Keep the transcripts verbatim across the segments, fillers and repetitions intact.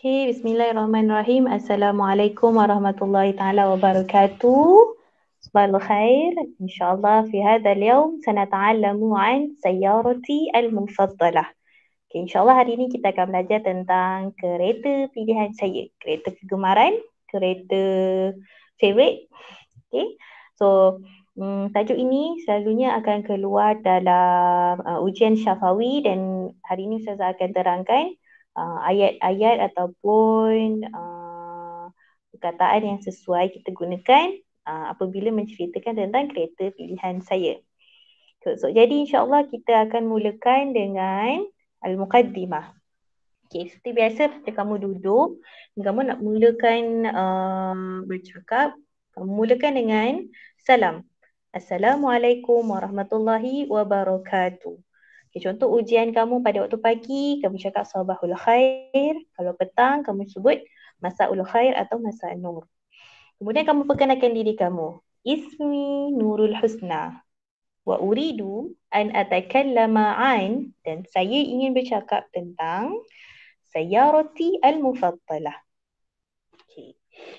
Okay, Bismillahirrahmanirrahim. Assalamualaikum warahmatullahi taala wabarakatuh. صباح الخير. إن شاء الله في هذا اليوم سنتعلم عن سيارتي المفضلة. Okay, إن شاء الله hari ini kita akan belajar tentang kereta pilihan saya. Kereta kegemaran, kereta favorite. Okay, so hmm, tajuk ini selalunya akan keluar dalam uh, ujian syafawi dan hari ini Ustazah akan terangkan uh, ayat-ayat ataupun uh, perkataan yang sesuai kita gunakan uh, apabila menceritakan tentang kereta pilihan saya. So, so jadi insyaAllah kita akan mulakan dengan Al-Muqaddimah. Okay, seperti biasa ketika kamu duduk, kamu nak mulakan uh, bercakap, kamu mulakan dengan salam. Assalamualaikum warahmatullahi wabarakatuh. Okay, contoh ujian kamu pada waktu pagi, kamu cakap sabahul khair. Kalau petang, kamu sebut masaul khair atau masa nur. Kemudian kamu perkenalkan diri kamu. Ismi Nurul Husna. Wa uridu an atakallama an, dan saya ingin bercakap tentang sayyarati al-mufaddalah. Okay.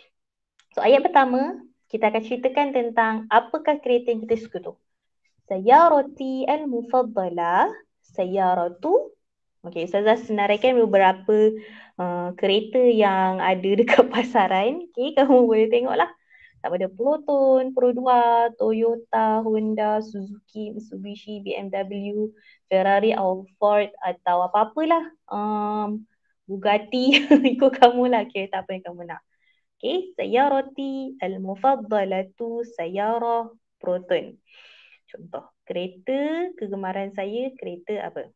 So ayat pertama, kita akan ceritakan tentang apakah kereta yang kita suka tu. Sayyarati al-mufaddalah, sayyaratu. Okey, Ustazah senaraikan beberapa uh, kereta yang ada dekat pasaran. Okey, kamu boleh tengoklah. Sama ada Proton, Pro dua, Toyota, Honda, Suzuki, Mitsubishi, B M W, Ferrari, Ford atau apa-apalah. Um, Bugatti, ikut kamu lah kereta apa yang kamu nak. Okay, sayyarati al-mufaddalatu sayyarah Proton. Contoh, kereta kegemaran saya kereta apa?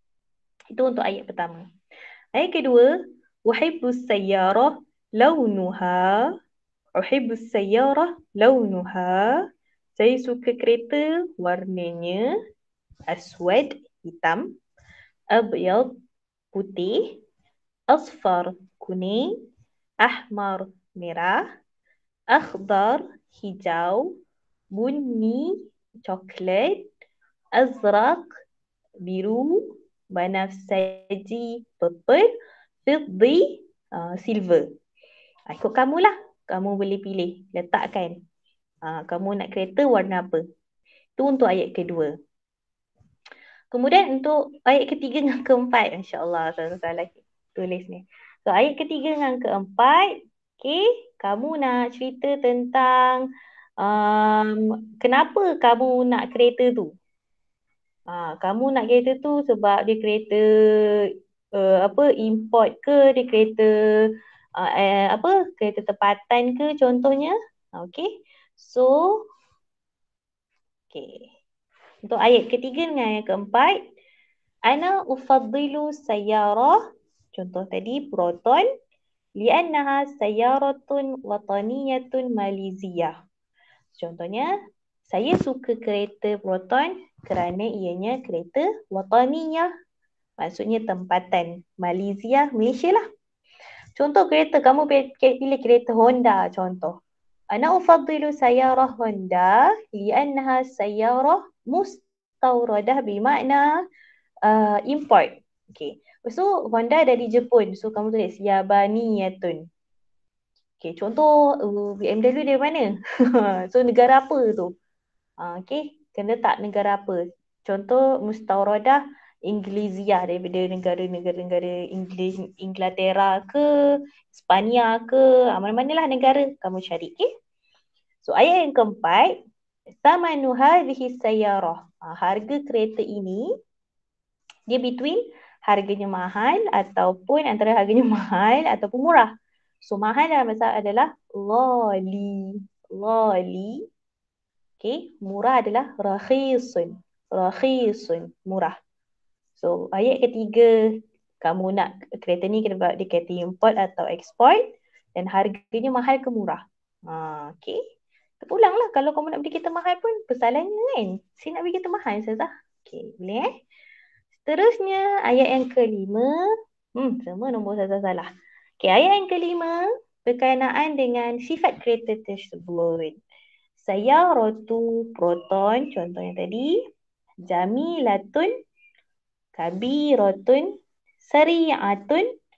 Itu untuk ayat pertama. Ayat kedua, uhibbus sayyarah launuha. Uhibbus sayyarah launuha. Saya suka kereta warnanya aswad, hitam, abyad, putih, asfar, kuning, ahmar, merah, akhdar, hijau, bunni, coklat, azraq, biru, banafsaji, purple, fiddi, uh, silver. Ikut kamulah. Kamu boleh pilih, letakkan. Uh, kamu nak kereta warna apa. Itu untuk ayat kedua. Kemudian untuk ayat ketiga dan keempat, insyaAllah saya salah tulis ni. So ayat ketiga dan keempat, okay, kamu nak cerita tentang um, kenapa kamu nak kereta tu. Ha, kamu nak kereta tu sebab dia kereta uh, apa import ke, dia kereta uh, eh, apa kereta tempatan ke contohnya. Okay, so okay. Untuk ayat ketiga dengan ayat keempat, ana ufaddilu sayyarah, contoh tadi Proton, li'annaha sayyaratun wataniyatun Malaysia. Contohnya, saya suka kereta Proton kerana ianya kereta wataniyah, maksudnya tempatan. Malaysia, Malaysia lah. Contoh kereta, kamu pilih kereta Honda contoh. Ana ufaddilu sayyarah Honda li'annaha sayyarah mustawradah bermakna uh, import. Okay. So Honda dari Jepun. So kamu tulis Yabaniyatun. Okay. Contoh uh, B M W dari mana? So negara apa tu? Uh, okay. Kena tak negara apa? Contoh mustawradah Ingglesia, daripada negara-negara Inggeris, Inglaterra ke, Spania ke, mana-manalah negara kamu cari. Okay. So ayat yang keempat, thamanu hadhihi sayyarah. Ha, harga kereta ini dia between harganya mahal ataupun antara harganya mahal ataupun murah. So mahal dalam bahasa adalah ghali. Ghali. Okay, murah adalah rakhisun. Rakhisun, murah. So ayat ketiga, kamu nak kereta ni kena dia kereta import atau export dan harganya mahal ke murah. Ha, okay. Terpulanglah kalau kamu nak beli kereta mahal pun persoalannya kan. Saya nak beli kereta mahal Ustazah. Okay, boleh eh. Seterusnya ayat yang kelima. Hmm, semua nombor Ustazah salah. Okay, ayat yang kelima berkenaan dengan sifat kereta tersebut. Sayyaratu Proton, contoh yang tadi. Jamilatun, kabiratun, sari'atun,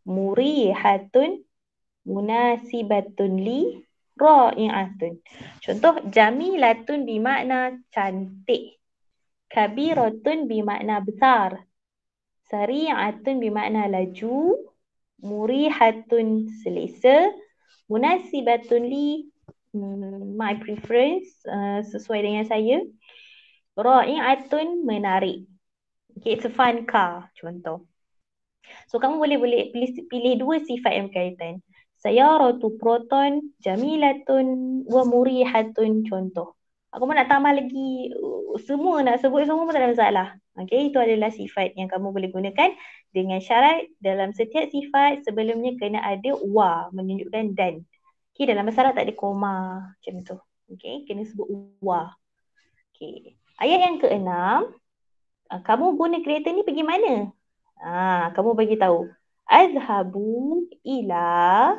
murihatun, munasibatun li, ra'i'atun. Contoh, jamilatun bermakna cantik. Kabiratun bermakna besar. Sari'atun bermakna laju. Murihatun selesa. Munasibatun li, hmm, my preference, uh, sesuai dengan saya. Ra'i'atun menarik. Okay, it's a fun car, contoh. So kamu boleh boleh pilih, pilih dua sifat yang berkaitan. Sayaratu proton, jamilatun, wa murihatun, contoh. Aku pun nak tambah lagi, uh, semua nak sebut semua pun tak ada masalah. Okay, itu adalah sifat yang kamu boleh gunakan dengan syarat dalam setiap sifat sebelumnya kena ada wa, menunjukkan dan. Okay, dalam bahasa Arab tak ada koma, macam tu. Okay, kena sebut wa. Okay, ayat yang keenam, uh, kamu guna kereta ni pergi mana? Ah, kamu bagi tahu. Azhabu ila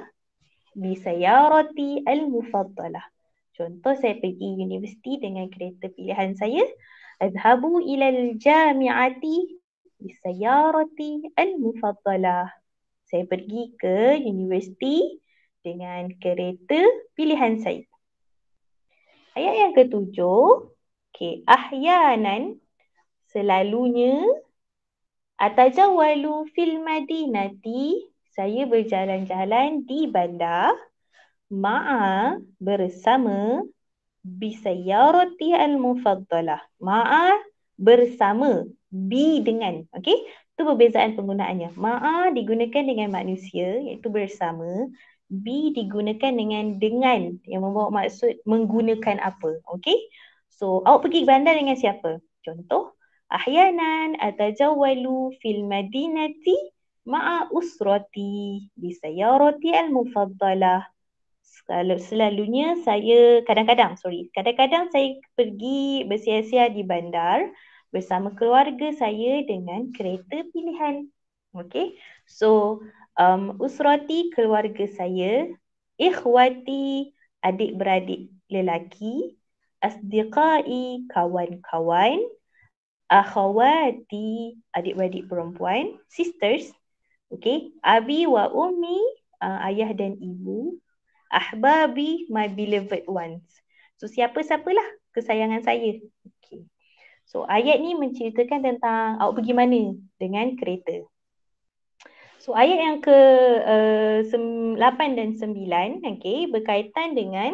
bisayarati al-mufaddalah. Contoh, saya pergi universiti dengan kereta pilihan saya. Azhabu ila al-jami'ati bisayarati al-mufaddalah. Saya pergi ke universiti dengan kereta pilihan saya. Ayat yang ketujuh. Okay, ahyanan, selalunya. Atajawalu fil madinati, saya berjalan-jalan di bandar. Ma'a, bersama. Bisayarati al-mufaddalah. Ma'a, bersama. Bi, dengan. Okey, itu perbezaan penggunaannya. Ma'a digunakan dengan manusia, iaitu bersama. Bi digunakan dengan dengan, yang membawa maksud menggunakan apa. Okey, so awak pergi bandar dengan siapa? Contoh, ahyanan atajawalu fil madinati ma'a usrati bisayarati al-mufaddalah. Selalunya saya, kadang-kadang, sorry, kadang-kadang saya pergi bersiar-siar di bandar bersama keluarga saya dengan kereta pilihan. Okay, so um, usrati, keluarga saya. Ikhwati, adik-beradik lelaki. Asdiqai, kawan-kawan. Akhawati, adik-beradik perempuan. Sisters. Okay, abi wa ummi, uh, ayah dan ibu. Ahbabi, my beloved ones. So siapa-siapalah kesayangan saya. Okay. So ayat ni menceritakan tentang awak pergi mana dengan kereta. So ayat yang ke uh, lapan dan sembilan, okay, berkaitan dengan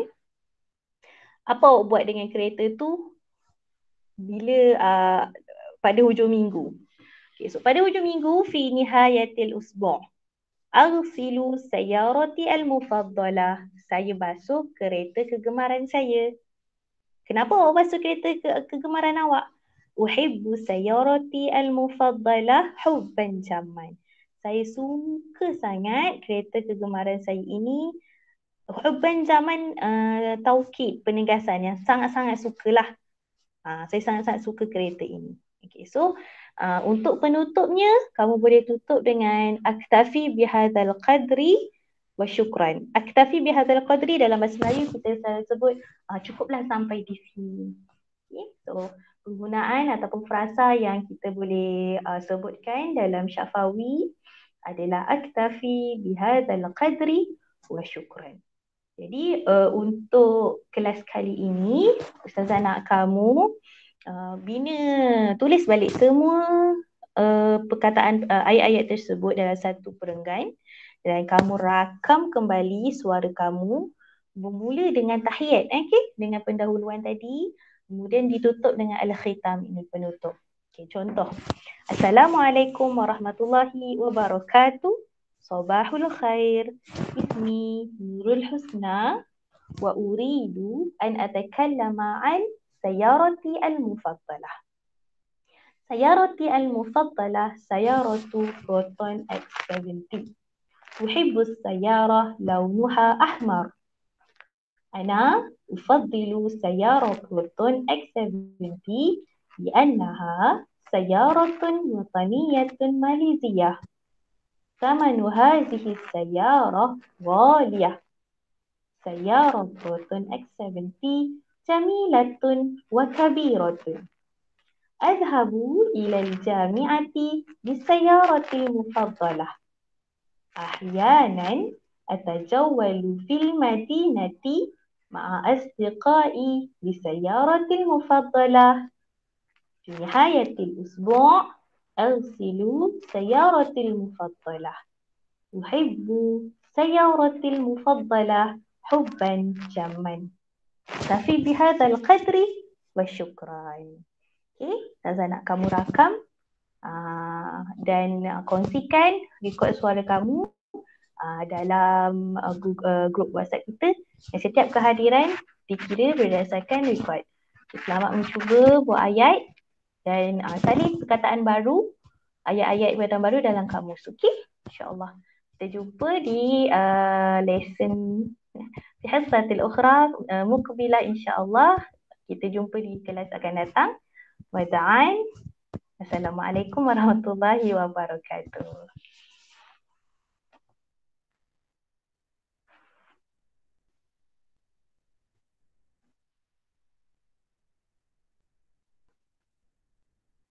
apa awak buat dengan kereta tu bila uh, pada hujung minggu. Okay, so pada hujung minggu, fi nihayatil usbu'. Aghsilu sayarati al-mufaddalah. Saya basuh kereta kegemaran saya. Kenapa awak basuh kereta ke kegemaran awak? Uhibbu sayarati al-mufaddalah hubban jamman. Saya suka sangat kereta kegemaran saya ini. Hubban jamman, uh, taukid, penegasan yang sangat-sangat sukalah. Uh, saya sangat-sangat suka kereta ini. Okay, so Uh, untuk penutupnya, kamu boleh tutup dengan aktafi bihadzal qadri wa syukran. Aktafi bihadzal qadri dalam bahasa Melayu kita selalu sebut uh, cukuplah sampai di sini. Okay, so penggunaan ataupun frasa yang kita boleh uh, sebutkan dalam syafawi adalah aktafi bihadzal qadri wa syukran. Jadi uh, untuk kelas kali ini, Ustazah nak kamu Uh, bina, tulis balik semua uh, perkataan uh, ayat-ayat tersebut dalam satu perenggan dan kamu rakam kembali suara kamu bermula dengan tahiyat, okay? Dengan pendahuluan tadi, kemudian ditutup dengan al-khitam, ini penutup. Okay, contoh. Assalamualaikum warahmatullahi wabarakatuh. Sabahul khair. Ismi Nurul Husna wa uridu an atakallama an sayarati al-mufaddalah. Sayarati al-mufaddalah sayaratu Proton X tujuh puluh. Uhibbu sayarah launuha ahmar. Ana ufaddilu sayarah Proton X tujuh puluh liannaha sayaratun wataniyatun Malayziyah. Thamanu hadhihi sayarah ghaliyah. Sayarah Proton X tujuh puluh jamilatun wa kabiratun. Adhabu ilal jami'ati bisayaratil mufaddalah. أحيانا أتجول في المدينة مع أصدقائي بسيارتي المفضلة. في نهاية الأسبوع أغسل سيارتي المفضلة. أحب سيارتي المفضلة حبا جما. أكتفي بهذا القدر وشكرا. Okay, Ustazah nak kamu rakam uh, dan uh, kongsikan rekod suara kamu uh, dalam uh, group, uh, group WhatsApp kita, dan setiap kehadiran dikira berdasarkan rekod. Selamat mencuba buat ayat dan uh, salin perkataan baru, ayat-ayat perkataan baru dalam kamus. Okey, insyaAllah. Kita jumpa di uh, lesson di hasatil ukhra uh, mukbilah insyaAllah. Kita jumpa di kelas akan datang. Wada'an. Assalamualaikum warahmatullahi wabarakatuh.